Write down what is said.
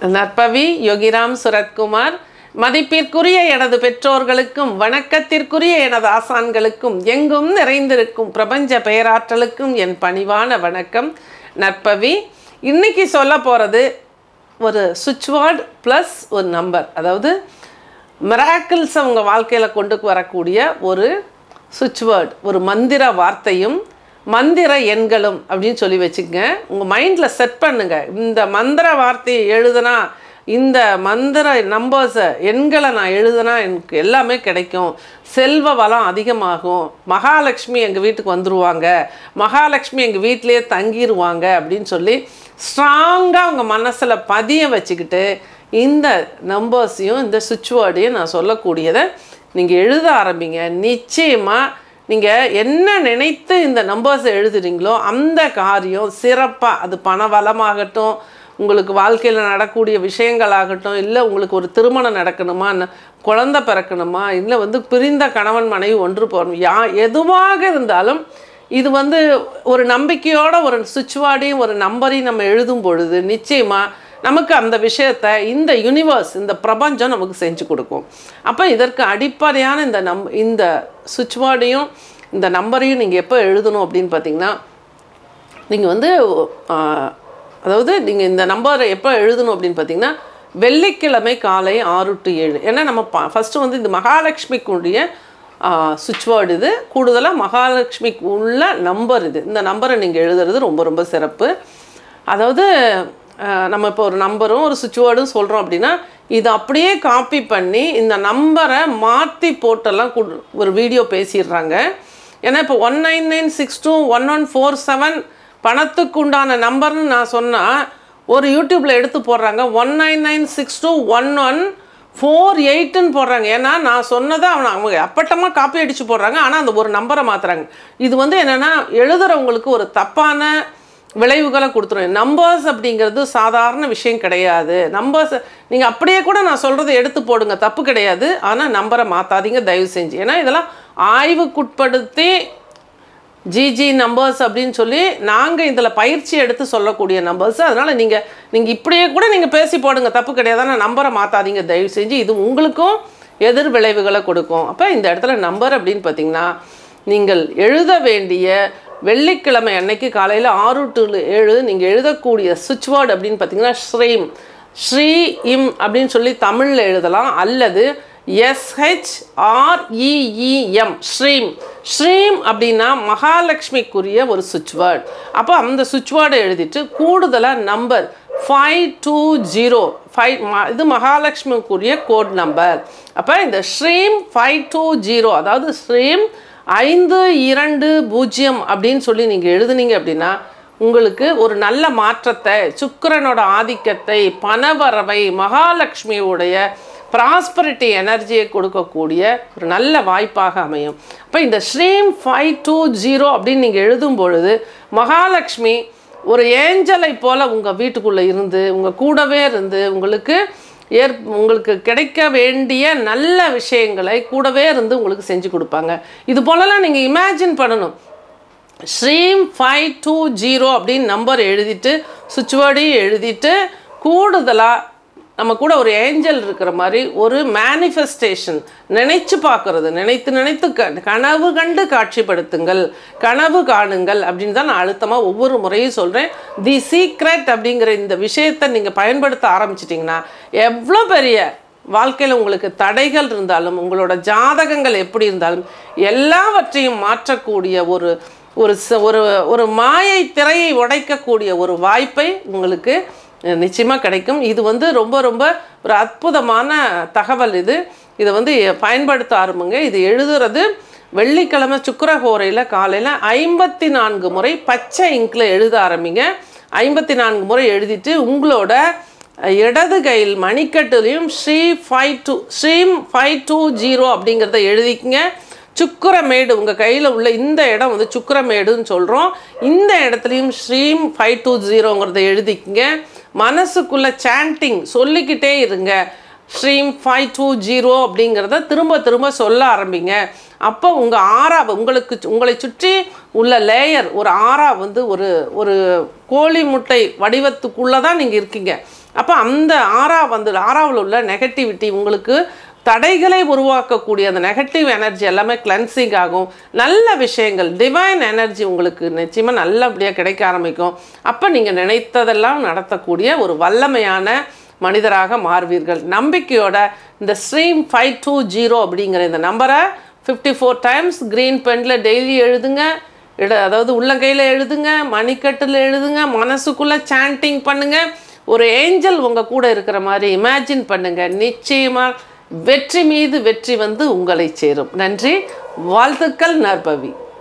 நற்பவி யோகிராம் சுரத்குமார். மதிப்பிற்குரிய எனது பெற்றோர்களுக்கும் வணக்கத்திற்குரிய எனது ஆசான்களுக்கும் எங்கும் நிறைந்திருக்கும் பிரபஞ்ச பெயராற்றலுக்கும் என் பணிவான வணக்கம். நற்பவி இன்னைக்கு சொல்ல போகிறது ஒரு சுவிட்ச் வேர்டு ப்ளஸ் ஒரு நம்பர், அதாவது மிராக்கிள்ஸ் உங்கள் வாழ்க்கையில் கொண்டு வரக்கூடிய ஒரு சுவிட்ச் வேர்டு, ஒரு மந்திர வார்த்தையும் மந்திர எண்களும் அப்படின்னு சொல்லி வச்சுக்கங்க. உங்கள் மைண்டில் செட் பண்ணுங்கள். இந்த மந்திர வார்த்தையை எழுதுனா, இந்த மந்திர நம்பர்ஸை எண்களை நான் எழுதுனா எனக்கு எல்லாமே கிடைக்கும், செல்வ வளம் அதிகமாகும், மகாலட்சுமி எங்கள் வீட்டுக்கு வந்துடுவாங்க, மகாலட்சுமி எங்கள் வீட்டிலையே தங்கிடுவாங்க அப்படின்னு சொல்லி ஸ்ட்ராங்காக உங்கள் மனசில் பதிய வச்சுக்கிட்டு இந்த நம்பர்ஸையும் இந்த சுவிட்ச் வேர்டையும் நான் சொல்லக்கூடியதை நீங்கள் எழுத ஆரம்பிங்க. நிச்சயமாக நீங்கள் என்ன நினைத்து இந்த நம்பர்ஸை எழுதுறீங்களோ அந்த காரியம் சிறப்பாக, அது பண வளமாகட்டும், உங்களுக்கு வாழ்க்கையில் நடக்கக்கூடிய விஷயங்களாகட்டும், இல்லை உங்களுக்கு ஒரு திருமணம் நடக்கணுமா, குழந்தை பிறக்கணுமா, இல்லை பிரிந்த கணவன் மனைவி ஒன்று போகணும், எதுவாக இருந்தாலும் இது ஒரு நம்பிக்கையோட ஒரு சுவிட்ச் வேர்டையும் ஒரு நம்பரையும் நம்ம எழுதும் பொழுது நிச்சயமாக நமக்கு அந்த விஷயத்தை இந்த யூனிவர்ஸ், இந்த பிரபஞ்சம் நமக்கு செஞ்சு கொடுக்கும். அப்போ இதற்கு அடிப்படையான இந்த சுவிட்ச் வேர்டையும் இந்த நம்பரையும் நீங்கள் எப்போ எழுதணும் அப்படின்னு பார்த்தீங்கன்னா, நீங்கள் அதாவது நீங்கள் இந்த நம்பரை எப்போ எழுதணும் அப்படின்னு பார்த்தீங்கன்னா, வெள்ளிக்கிழமை காலை 6 to 7. ஏன்னா நம்ம ஃபஸ்ட்டு இந்த மகாலட்சுமிக்குரிய சுவிட்ச் வேர்டு, இது கூடுதலாக மகாலட்சுமிக்கு உள்ள நம்பர். இந்த நம்பரை நீங்கள் எழுதுறது ரொம்ப ரொம்ப சிறப்பு. அதாவது நம்ம இப்போ ஒரு நம்பரும் ஒரு சுவிட்ச் வேர்டும் சொல்கிறோம் அப்படின்னா, இதை அப்படியே காப்பி பண்ணி இந்த நம்பரை மாற்றி போட்டெல்லாம் ஒரு வீடியோ பேசிடுறாங்க. ஏன்னா இப்போ 199621147 பணத்துக்கு உண்டான நம்பர்னு நான் சொன்னால் ஒரு யூடியூப்பில் எடுத்து போடுறாங்க 199621148ன்னு போடுறாங்க. ஏன்னா நான் சொன்னதை அவங்க அப்பட்டமாக காப்பி அடித்து போடுறாங்க. ஆனால் அந்த ஒரு நம்பரை மாற்றுறாங்க. இது என்னென்னா எழுதுகிறவங்களுக்கு ஒரு தப்பான விளைவுகளை கொடுத்துரும். நம்பர்ஸ் அப்படிங்கிறது சாதாரண விஷயம் கிடையாது. நம்பர்ஸ் நீங்கள் அப்படியே கூட நான் சொல்கிறத எடுத்து போடுங்க, தப்பு கிடையாது. ஆனால் நம்பரை மாற்றாதீங்க தயவு செஞ்சு. ஏன்னா இதெல்லாம் ஆய்வுக்குட்படுத்தி ஜிஜி நம்பர்ஸ் அப்படின்னு சொல்லி நாங்கள் இதில் பயிற்சி எடுத்து சொல்லக்கூடிய நம்பர்ஸ். அதனால் நீங்கள் இப்படியே கூட நீங்கள் பேசி போடுங்க, தப்பு கிடையாது. ஆனால் நம்பரை மாற்றாதீங்க தயவு செஞ்சு. இது உங்களுக்கும் எதிர் விளைவுகளை கொடுக்கும். அப்போ இந்த இடத்துல நம்பர் அப்படின்னு பார்த்திங்கன்னா, நீங்கள் எழுத வேண்டிய வெள்ளிக்கிழமை அன்னைக்கு காலையில் 6 to 7 நீங்கள் எழுதக்கூடிய சுவிட்ச் வேர்டு அப்படின்னு பார்த்தீங்கன்னா ஸ்ரீம், ஸ்ரீ இம் அப்படின்னு சொல்லி தமிழில் எழுதலாம், அல்லது SHREEM ஸ்ரீம். ஸ்ரீம் அப்படின்னா மகாலட்சுமிக்குரிய ஒரு சுவிட்ச் வேர்டு. அப்போ அந்த சுவிட்ச் வேர்டை எழுதிட்டு கூடுதலாக நம்பர் 520 இது மகாலட்சுமிக்குரிய கோட் நம்பர். அப்போ இந்த ஸ்ரீம் 520, அதாவது ஸ்ரீம் 520 அப்படின்னு சொல்லி நீங்கள் எழுதுனீங்க அப்படின்னா உங்களுக்கு ஒரு நல்ல மாற்றத்தை, சுக்கிரனோட ஆதிக்கத்தை, பணவரவை, மகாலட்சுமியுடைய ப்ராஸ்பரிட்டி எனர்ஜியை கொடுக்கக்கூடிய ஒரு நல்ல வாய்ப்பாக அமையும். அப்போ இந்த ஸ்ரீம் 520 அப்படின்னு நீங்கள் எழுதும் பொழுது மகாலட்சுமி ஒரு ஏஞ்சலை போல் உங்கள் வீட்டுக்குள்ளே இருந்து உங்கள் கூடவே இருந்து உங்களுக்கு கிடைக்க வேண்டிய நல்ல விஷயங்களை கூடவே இருந்து உங்களுக்கு செஞ்சு கொடுப்பாங்க. இது போலலாம் நீங்கள் இமேஜின் பண்ணணும். ஸ்ரீம் 520 அப்படின்னு நம்பர் எழுதிட்டு சுவிட்ச் வேர்டையும் எழுதிட்டு கூடுதலாக நம்ம கூட ஒரு ஏஞ்சல் இருக்கிற மாதிரி ஒரு மேனிஃபெஸ்டேஷன் நினைச்சு பார்க்குறது, நினைத்து கனவு கண்டு காட்சிப்படுத்துங்கள், கனவு காணுங்கள் அப்படின்னு தான் நான் அழுத்தமாக ஒவ்வொரு முறையும் சொல்கிறேன். தி சீக்ரெட் அப்படிங்கிற இந்த விஷயத்தை நீங்கள் பயன்படுத்த ஆரம்பிச்சிட்டிங்கன்னா எவ்வளோ பெரிய வாழ்க்கையில் உங்களுக்கு தடைகள் இருந்தாலும், உங்களோட ஜாதகங்கள் எப்படி இருந்தாலும் எல்லாவற்றையும் மாற்றக்கூடிய ஒரு ஒரு மாயை திரையை உடைக்கக்கூடிய ஒரு வாய்ப்பை உங்களுக்கு நிச்சயமாக கிடைக்கும். இது ரொம்ப ரொம்ப ஒரு அற்புதமான தகவல். இதை பயன்படுத்த ஆரம்பிங்க. இது எழுதுறது வெள்ளிக்கிழமை சுக்கிரஹோரையில் காலையில் 54 முறை பச்சை இங்கில் எழுத ஆரம்பிங்க. 54 முறை எழுதிட்டு உங்களோட இடது கையில் மணிக்கட்டுலையும் ஸ்ரீம் 520 அப்படிங்கிறத எழுதிக்கங்க. சுக்கிரமேடு உங்கள் கையில் உள்ள இந்த இடம் சுக்கிரமேடுன்னு சொல்கிறோம். இந்த இடத்துலையும் ஸ்ரீம் 520ங்கிறத எழுதிக்கங்க. மனசுக்குள்ளே சாண்டிங் சொல்லிக்கிட்டே இருங்க. ஸ்ரீம் 520 அப்படிங்கிறத திரும்ப திரும்ப சொல்ல ஆரம்பிங்க. அப்போ உங்கள் ஆறா உங்களை சுற்றி உள்ள லேயர் ஒரு ஆறா ஒரு கோழி முட்டை வடிவத்துக்குள்ளே தான் நீங்கள் இருக்கீங்க. அப்போ அந்த ஆறாவில் உள்ள நெகட்டிவிட்டி உங்களுக்கு தடைகளை உருவாக்கக்கூடிய அந்த நெகட்டிவ் எனர்ஜி எல்லாமே கிளென்சிங் ஆகும். நல்ல விஷயங்கள் டிவைன் எனர்ஜி உங்களுக்கு நிச்சயமாக நல்லபடியாக கிடைக்க ஆரம்பிக்கும். அப்போ நீங்கள் நினைத்ததெல்லாம் நடத்தக்கூடிய ஒரு வல்லமையான மனிதராக மாறுவீர்கள். நம்பிக்கையோட இந்த ஸ்ட்ரீம் 520 அப்படிங்கிற இந்த நம்பரை 54 டைம்ஸ் க்ரீன் பெனில் டெய்லி எழுதுங்க. அதாவது உள்ளங்கையில் எழுதுங்க, மணிக்கட்டில் எழுதுங்க, மனசுக்குள்ளே சாண்டிங் பண்ணுங்கள். ஒரு ஏஞ்சல் உங்கள் கூட இருக்கிற மாதிரி இமேஜின் பண்ணுங்கள். நிச்சயமாக வெற்றி மீது வெற்றி வந்து உங்களை சேரும். நன்றி, வாழ்த்துக்கள் நற்பவி.